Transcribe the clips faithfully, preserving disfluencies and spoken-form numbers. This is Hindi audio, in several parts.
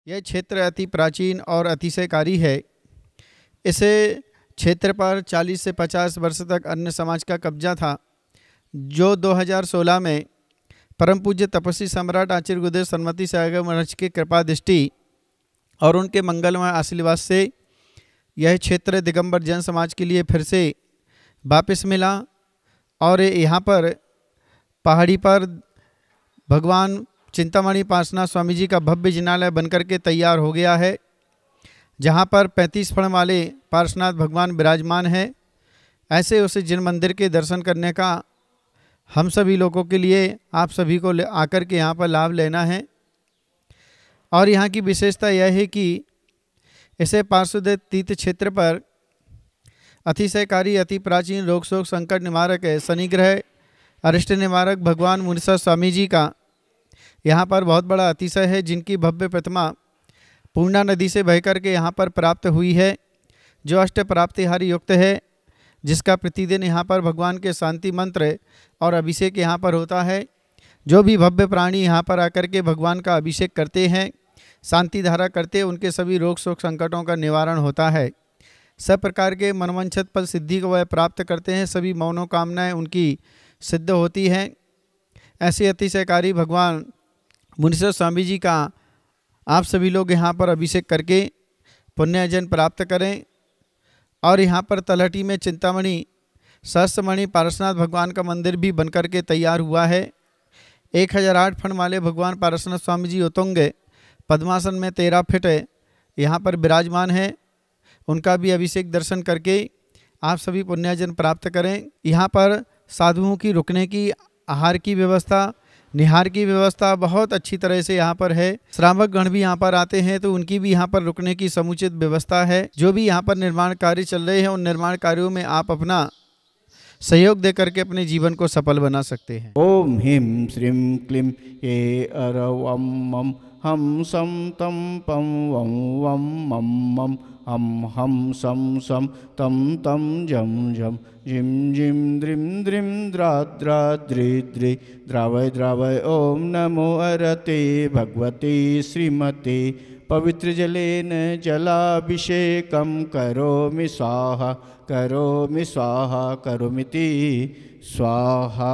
यह क्षेत्र अति प्राचीन और अतिशयकारी है। इसे क्षेत्र पर चालीस से पचास वर्ष तक अन्य समाज का कब्जा था, जो दो हज़ार सोलह में परम पूज्य तपस्वी सम्राट आचार्य गुरुदेव सन्मति सागर महर्षि की कृपा दृष्टि और उनके मंगलमय आशीर्वाद से यह क्षेत्र दिगंबर जैन समाज के लिए फिर से वापस मिला और यहाँ पर पहाड़ी पर भगवान चिंतामणि पार्श्वनाथ स्वामी जी का भव्य जिनालय बनकर के तैयार हो गया है, जहाँ पर पैंतीस फण वाले पार्श्वनाथ भगवान विराजमान हैं। ऐसे उस जिन मंदिर के दर्शन करने का हम सभी लोगों के लिए, आप सभी को आकर के यहाँ पर लाभ लेना है। और यहाँ की विशेषता यह है कि इसे पार्श्वदेव तीर्थ क्षेत्र पर अतिशयकारी अति प्राचीन रोग शोक संकट निवारक है, शनि ग्रह अरिष्ट निवारक भगवान मुनीश्वर स्वामी जी का यहाँ पर बहुत बड़ा अतिशय है, जिनकी भव्य प्रतिमा पूर्णा नदी से बह कर के यहाँ पर प्राप्त हुई है, जो अष्ट प्राप्तिहारी युक्त है, जिसका प्रतिदिन यहाँ पर भगवान के शांति मंत्र और अभिषेक यहाँ पर होता है। जो भी भव्य प्राणी यहाँ पर आकर के भगवान का अभिषेक करते हैं, शांति धारा करते हैं, उनके सभी रोग शोक संकटों का निवारण होता है। सब प्रकार के मनोवांछित फल सिद्धि को वह प्राप्त करते हैं, सभी मनोकामनाएं उनकी सिद्ध होती हैं। ऐसे अतिशयकारी भगवान मुनीश्वर स्वामी जी का आप सभी लोग यहाँ पर अभिषेक करके पुण्यजन प्राप्त करें। और यहाँ पर तलहटी में चिंतामणि सहस्त्रमणि पार्श्वनाथ भगवान का मंदिर भी बनकर के तैयार हुआ है। एक हज़ार आठ फण वाले भगवान पार्श्वनाथ स्वामी जी उतुंग पद्मासन में तेरह फिट यहाँ पर विराजमान हैं। उनका भी अभिषेक दर्शन करके आप सभी पुण्यजन प्राप्त करें। यहाँ पर साधुओं की रुकने की, आहार की व्यवस्था, निहार की व्यवस्था बहुत अच्छी तरह से यहाँ पर है। श्रावक गण भी यहाँ पर आते हैं तो उनकी भी यहाँ पर रुकने की समुचित व्यवस्था है। जो भी यहाँ पर निर्माण कार्य चल रहे हैं, उन निर्माण कार्यों में आप अपना सहयोग दे करके अपने जीवन को सफल बना सकते हैं। ओम ह्रीं श्रीं क्लीं ये अरवम मम हम सम तम पम वम वम मम मम हम हम सम सम तम तम जम जम जिम जिम द्रिम द्रिम द्रा द्रा द्रि द्रि द्रावय द्रावय। ओम नमो अरते भगवते श्रीमते पवित्र जलेन जलाभिषेकं करोमि स्वाहा करोमि स्वाहा करोमिति स्वाहा।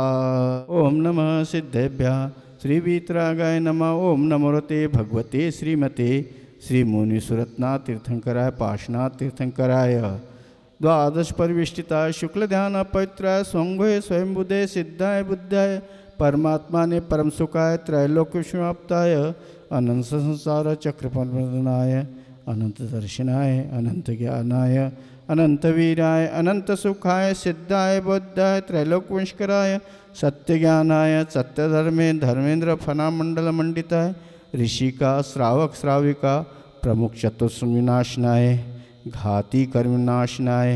ओम नमः सिद्धेभ्यः श्री वीतरागाय नमः। ओम नमो रते भगवते श्रीमते श्री मुनीश्वरत्नाथ तीर्थंकराय पार्श्वनाथ तीर्थंकराय द्वादश परिविष्टिताय शुक्ल ध्यान पवित्राय स्वंगोय स्वयं बुद्धे सिद्धाय बुद्धाय परमात्मा ने परम सुखाय त्रैलोक्य विष्णुप्ताय अनंत संसार चक्रपनाय अनंत दर्शनाय अनंत ज्ञानाय अनंत वीराय अनंत सुखाय सिद्धाय बुद्धाय त्रैलोक्य विष्कराय सत्य ज्ञानाय सत्य धर्मे धर्मेंद्र फना मंडल मंडिताय ऋषिका श्रावक श्राविका प्रमुख चतुर्थ विनाशनाय घाती कर्म नाशनाय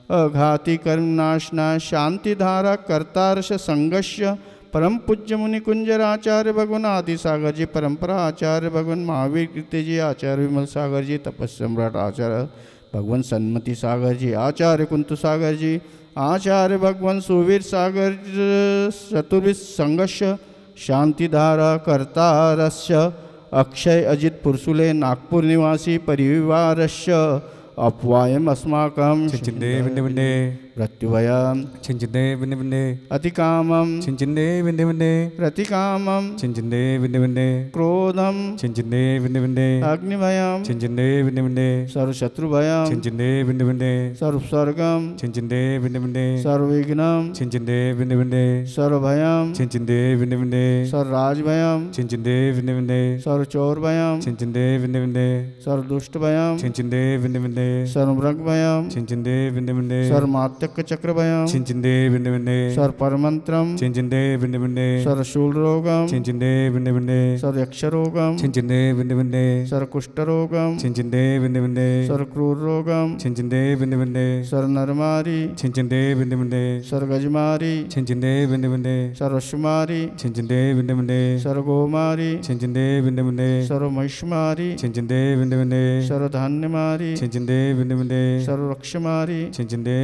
अघाती कर्म नाशनाय शांति धारा कर्तारश संघर्ष परम पूज्य मुनि कुंजर आचार्य भगवान आदि सागर जी परंपरा आचार्य भगवान महावीर कीर्ति जी आचार्य विमल सागर जी तपस्वी सम्राट आचार्य भगवान सन्मति सागर जी आचार्य कुंतु सागर जी आचार्य भगवान सुवीर सागर चतुर्विश संघर्ष शांति धारा कर्तारस्य अक्षय अजित पुरसुले नागपुर निवासी परिवारस्य अपवायम अस्माकं छिंचिंदे विंदे विंदे मृत्युभयं छिंचिंदे विंदे विंदे अतिकामं छिंचिंदे विंदे विंदे प्रतिकामं छिंचिंदे विंदे विंदे क्रोधं छिंचिंदे विंदे विंदे अग्निभयं छिंचिंदे विंदे विंदे सर्वशत्रुभयं छिंचिंदे विंदे विंदे सर्वस्वर्गं छिंचिंदे विंदे विंदे सर्वविघ्नं छिंचिंदे विंदे विंदे सर्वभयं छिंचिंदे विंदे विंदे सर्वराजभयं छिंचिंदे विंदे विंदे सर्वचोरभयं छिंचिंदे विंदे विंदे सर्वदुष्टभयं छिंचिंदे विंदे विंदे सर्वमृगभयं छिंचिंदे विंदे विंदे सर्वमात्यक्यचक्रभयं छिंचिंदे विंदे विंदे सर्वपरमन्त्रं छिंचिंदे विंदे विंदे सर्वशूलरोगं छिंचिंदे विंदे विंदे सर्वयक्षरोगं छिंचिंदे विंदे विंदे सर्वकुष्ठरोगं छिंचिंदे विंदे विंदे सर्वक्रूररोगं छिंचिंदे विंदे विंदे सर्वनरमारी छिंचिंदे विंदे विंदे सर्वगजमारी छिंचिंदे विंदे विंदे सर्वशुमारी छिंचिंदे विंदे विंदे सर्वगोमारी छिंचिंदे विंदे विंदे सर्वमहिषमारी छिंचिंदे विंदे विंदे सर्वधान्यमारी छिंचिंदे विंदे विंदे सर्वरक्षमारी छिंचिंदे विंदे विंदे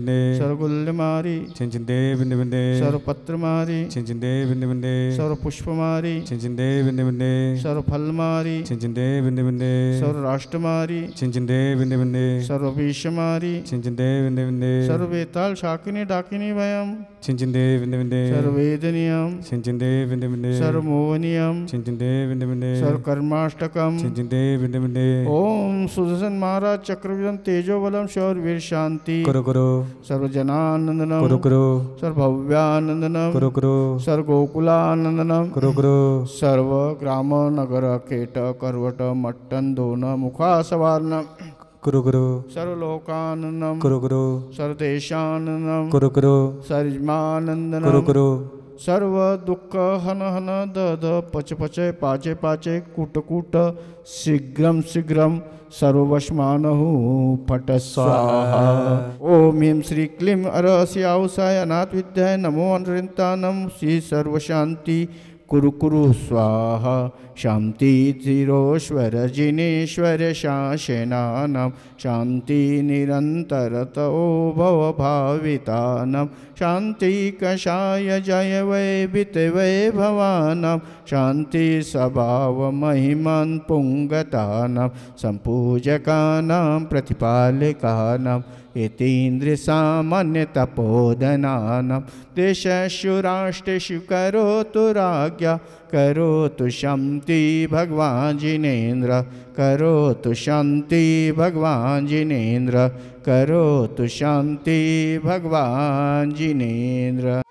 बिंदे सर्वगुल्यमारी चिंचिंदे बिंदे बिंदे सर्वपत्रमारी चिंचिंदे बिंदे बिंदे सर्वपुष्पमारी चिंचिंदे बिंदे बिंदे सर्वफलमारी चिंचिंदे बिंदे बिंदे सर्वराष्ट्रमारी चिंचिंदे बिंदे बिंदे सर्वभीषमारी चिंचिंदे बिंदे बिंदे सर्ववेताल शाकिनी डाकिनी वयम चिंचिंदे बिंदे बिंदे सर्ववेदनियम चिंचिंदे बिंदे बिंदे सर्वमोहनियम चिंचिंदे बिंदे बिंदे सर्वकर्माष्टकम चिंचिंदे बिंदे बिंदे ओम सुदर्शन महाराज चक्रविदम तेजोबलम शौर्यवीर शांति करो करो सर्वजनानंदनम करो करो सर्वभव्यानंदनम करो करो सर्वगोकुलानंदनम करो करो सर्व ग्राम नगर केट करवट मट्टन दोन मुखासवारणम करो करो सर्वलोकानंदम करो करो सर्वदेशानंदम करो करो सर्वमानंदनम करो करो सर्व दुःख हन हन द द पच पच पाचे पाचे कूट कूट शीघ्रम शीघ्रम सर्ववशमानहु फट स्वाहा। ओम ह्रीं श्री क्लीं अरस्यावसाय अनाथ विद्याय नमो अनृतानम श्री सर्वशांति कुरु कुरु स्वाहा। शांति चिरोश्वर जिनेश्वर शासनानां शांति निरंतरतो भव भावितानां शांति कषाय जय वैवित वैभवानां शांति स्वभाव महिमान् पुंगतानां संपूजकानां प्रतिपालकानां एतेन्द्र सामान्य तपोधनानां देशेषु राष्ट्रेषु करोतु राज्ञा करोतु शांति भगवान जिनेन्द्र करोतु शांति भगवान जिनेन्द्र करोतु शांति भगवान जिनेन्द्र।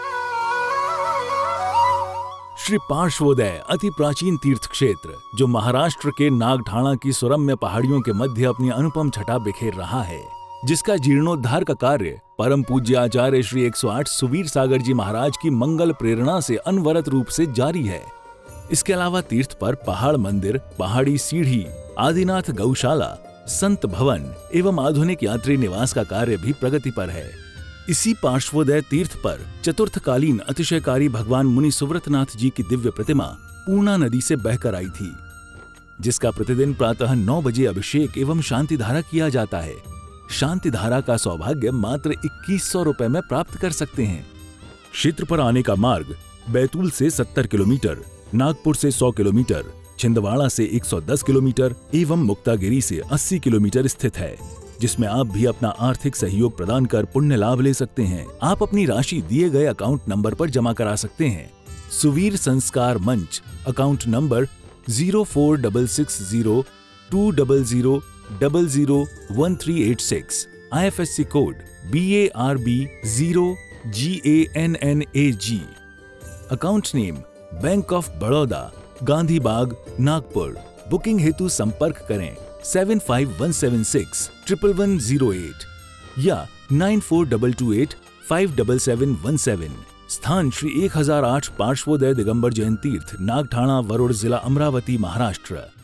श्री पार्श्वोदय अति प्राचीन तीर्थ क्षेत्र जो महाराष्ट्र के नागठाणा की सुरम्य पहाड़ियों के मध्य अपनी अनुपम छटा बिखेर रहा है, जिसका जीर्णोद्धार का कार्य परम पूज्य आचार्य श्री एक सौ आठ सुवीर सागर जी महाराज की मंगल प्रेरणा से अनवरत रूप से जारी है। इसके अलावा तीर्थ पर पहाड़ मंदिर, पहाड़ी सीढ़ी, आदिनाथ गौशाला, संत भवन एवं आधुनिक यात्री निवास का कार्य भी प्रगति पर है। इसी पार्श्वोदय तीर्थ पर चतुर्थकालीन अतिशयकारी भगवान मुनि सुव्रतनाथ जी की दिव्य प्रतिमा पूर्णा नदी से बहकर आई थी, जिसका प्रतिदिन प्रातः नौ बजे अभिषेक एवं शांति धारा किया जाता है। शांति धारा का सौभाग्य मात्र इक्कीस सौ रुपए में प्राप्त कर सकते हैं। क्षेत्र पर आने का मार्ग बैतूल से सत्तर किलोमीटर, नागपुर से सौ किलोमीटर, छिंदवाड़ा से एक सौ दस किलोमीटर एवं मुक्तागिरी से अस्सी किलोमीटर स्थित है, जिसमें आप भी अपना आर्थिक सहयोग प्रदान कर पुण्य लाभ ले सकते हैं। आप अपनी राशि दिए गए अकाउंट नंबर पर जमा करा सकते हैं। Suveer Sanskar Manch account number zero four double six zero two double zero double zero one three eight six, I F S C code B A R B zero G A N N A G. Account name bank of Baroda, Gandhi Bagh, Nagpur. Booking हेतु संपर्क करें seven five one seven six triple one zero eight या nine four double two eight five double seven one seven. स्थान श्री एक हजार आठ पार्श्वोदय दिगंबर जैन तीर्थ, नागठाणा, वरुड़ जिला, अमरावती, महाराष्ट्र।